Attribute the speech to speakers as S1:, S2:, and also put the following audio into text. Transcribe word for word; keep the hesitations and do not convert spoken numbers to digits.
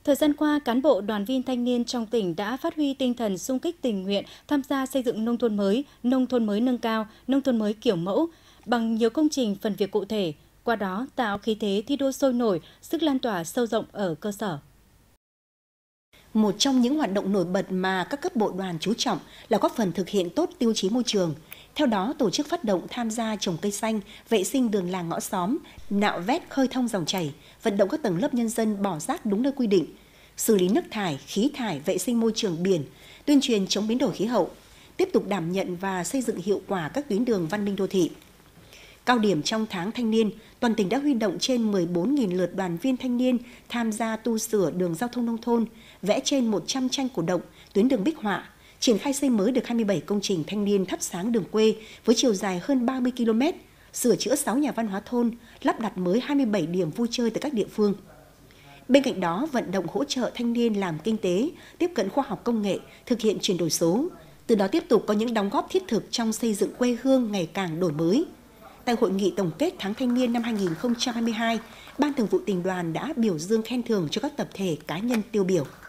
S1: Thời gian qua, cán bộ đoàn viên thanh niên trong tỉnh đã phát huy tinh thần xung kích tình nguyện tham gia xây dựng nông thôn mới, nông thôn mới nâng cao, nông thôn mới kiểu mẫu bằng nhiều công trình phần việc cụ thể, qua đó tạo khí thế thi đua sôi nổi, sức lan tỏa sâu rộng ở cơ sở.
S2: Một trong những hoạt động nổi bật mà các cấp bộ đoàn chú trọng là góp phần thực hiện tốt tiêu chí môi trường. Theo đó, tổ chức phát động tham gia trồng cây xanh, vệ sinh đường làng ngõ xóm, nạo vét khơi thông dòng chảy, vận động các tầng lớp nhân dân bỏ rác đúng nơi quy định, xử lý nước thải, khí thải, vệ sinh môi trường biển, tuyên truyền chống biến đổi khí hậu, tiếp tục đảm nhận và xây dựng hiệu quả các tuyến đường văn minh đô thị. Cao điểm trong tháng thanh niên, toàn tỉnh đã huy động trên mười bốn nghìn lượt đoàn viên thanh niên tham gia tu sửa đường giao thông nông thôn, vẽ trên một trăm tranh cổ động, tuyến đường bích họa, triển khai xây mới được hai mươi bảy công trình thanh niên thắp sáng đường quê với chiều dài hơn ba mươi ki lô mét, sửa chữa sáu nhà văn hóa thôn, lắp đặt mới hai mươi bảy điểm vui chơi tại các địa phương. Bên cạnh đó, vận động hỗ trợ thanh niên làm kinh tế, tiếp cận khoa học công nghệ, thực hiện chuyển đổi số, từ đó tiếp tục có những đóng góp thiết thực trong xây dựng quê hương ngày càng đổi mới. Tại hội nghị tổng kết tháng thanh niên năm hai nghìn không trăm hai mươi hai, Ban Thường vụ Tỉnh đoàn đã biểu dương khen thưởng cho các tập thể cá nhân tiêu biểu.